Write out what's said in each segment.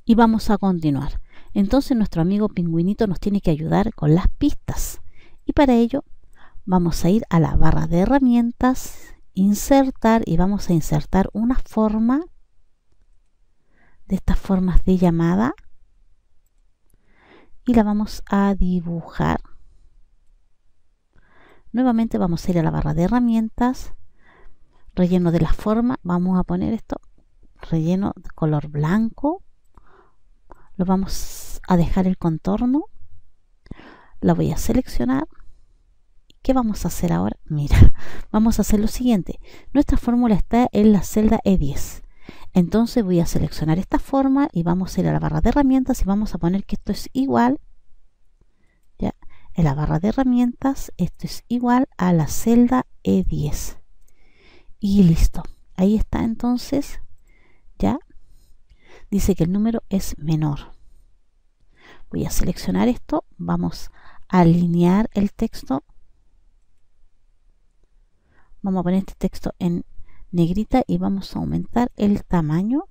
y vamos a continuar. Entonces nuestro amigo pingüinito nos tiene que ayudar con las pistas y para ello vamos a ir a la barra de herramientas, insertar y vamos a insertar una forma de estas formas de llamada y la vamos a dibujar. Nuevamente vamos a ir a la barra de herramientas, relleno de la forma, vamos a poner esto, relleno de color blanco, lo vamos a dejar el contorno, la voy a seleccionar. ¿Qué vamos a hacer ahora? Mira, vamos a hacer lo siguiente, nuestra fórmula está en la celda E10, entonces voy a seleccionar esta forma y vamos a ir a la barra de herramientas y vamos a poner que esto es igual, ya, en la barra de herramientas esto es igual a la celda E10 y listo, ahí está. Entonces ya dice que el número es menor. Voy a seleccionar esto, vamos a alinear el texto, vamos a poner este texto en negrita y vamos a aumentar el tamaño.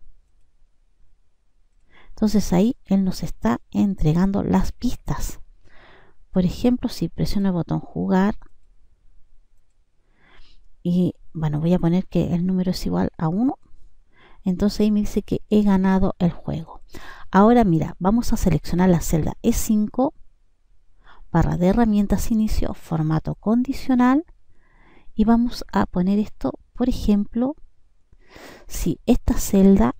Entonces ahí él nos está entregando las pistas. Por ejemplo, si presiono el botón jugar y bueno, voy a poner que el número es igual a 1, entonces ahí me dice que he ganado el juego. Ahora mira, vamos a seleccionar la celda E5, barra de herramientas, inicio, formato condicional y vamos a poner esto, por ejemplo, si esta celda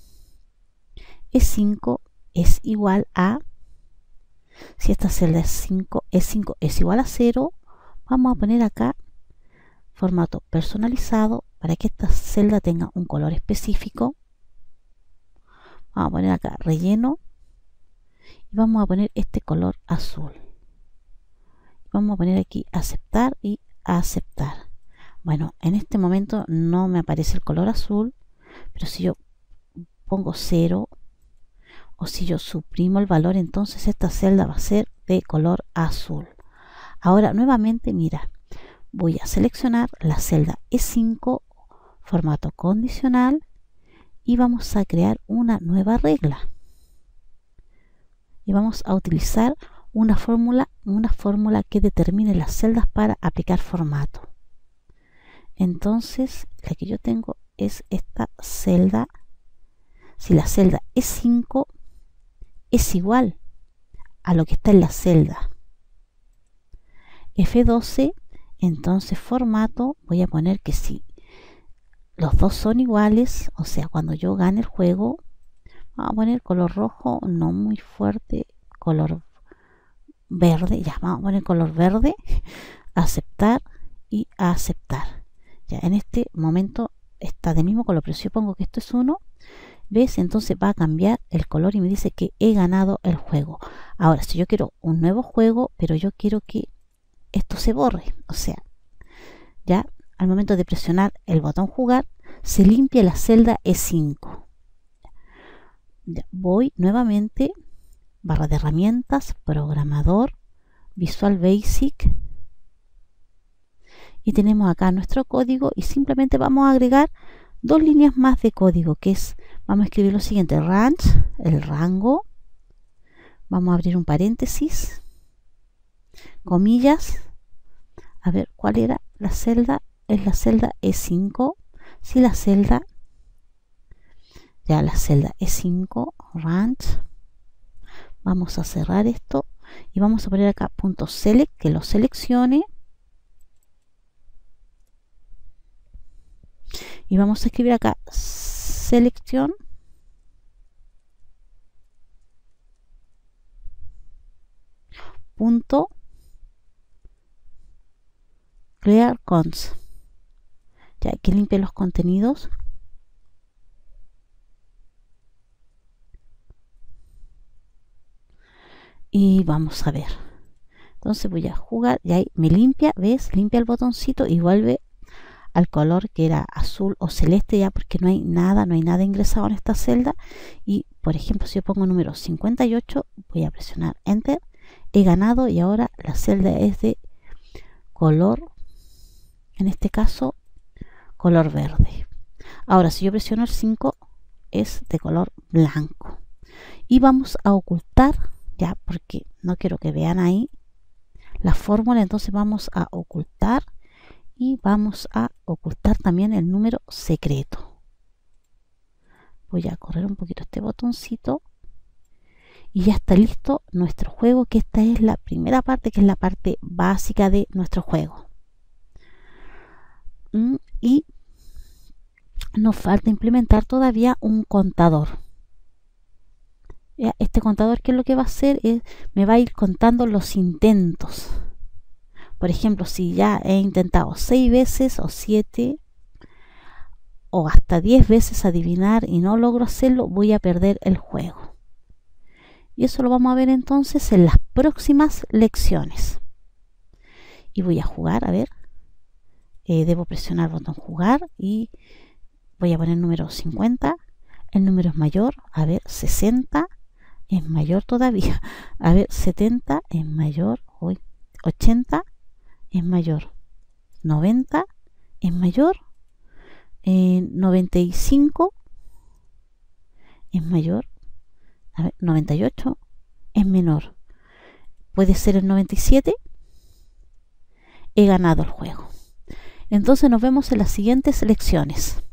E5 es igual a, si esta celda E5 es igual a 0, vamos a poner acá formato personalizado para que esta celda tenga un color específico. Vamos a poner acá relleno y vamos a poner este color azul. Vamos a poner aquí aceptar y aceptar. Bueno, en este momento no me aparece el color azul, pero si yo pongo 0 o si yo suprimo el valor, entonces esta celda va a ser de color azul. Ahora nuevamente mira, voy a seleccionar la celda E5, formato condicional y vamos a crear una nueva regla y vamos a utilizar una fórmula que determine las celdas para aplicar formato. Entonces la que yo tengo es esta celda. Si la celda E5 es igual a lo que está en la celda F12, entonces formato, voy a poner que si los dos son iguales, o sea, cuando yo gane el juego, vamos a poner color rojo, no muy fuerte, color verde, ya, vamos a poner color verde, aceptar y aceptar. Ya, en este momento está del mismo color, pero si yo pongo que esto es 1, ¿ves? Entonces va a cambiar el color y me dice que he ganado el juego. Ahora, si yo quiero un nuevo juego, pero yo quiero que esto se borre, o sea, ya al momento de presionar el botón jugar, se limpia la celda E5. Ya, voy nuevamente, barra de herramientas, programador, Visual Basic, y tenemos acá nuestro código y simplemente vamos a agregar dos líneas más de código, que es, vamos a escribir lo siguiente, range, el rango, vamos a abrir un paréntesis, comillas, a ver cuál era la celda, es la celda E5, si la celda, ya la celda E5, range, vamos a cerrar esto y vamos a poner acá punto select, que lo seleccione y vamos a escribir acá selección punto clear cons, ya que limpie los contenidos. Y vamos a ver, entonces voy a jugar y ahí me limpia, ¿ves? Limpia el botoncito y vuelve al color que era azul o celeste, ya porque no hay nada ingresado en esta celda. Y por ejemplo, si yo pongo número 58, voy a presionar enter, he ganado y ahora la celda es de color, en este caso color verde. Ahora si yo presiono el 5 es de color blanco. y vamos a ocultar, ya, porque no quiero que vean ahí la fórmula, entonces vamos a ocultar y vamos a ocultar también el número secreto. Voy a correr un poquito este botoncito y ya está listo nuestro juego, que esta es la primera parte, que es la parte básica de nuestro juego. Y nos falta implementar todavía un contador. Este contador, ¿qué es lo que va a hacer? Me va a ir contando los intentos. Por ejemplo, si ya he intentado 6 veces o 7 o hasta 10 veces adivinar y no logro hacerlo, voy a perder el juego. Y eso lo vamos a ver entonces en las próximas lecciones. Y voy a jugar, a ver. Debo presionar el botón jugar y voy a poner el número 50. El número es mayor, a ver, 60 es mayor todavía. A ver, 70 es mayor, 80 es mayor, 90 es mayor, 95 es mayor, a ver, 98 es menor. Puede ser el 97. He ganado el juego. Entonces nos vemos en las siguientes lecciones.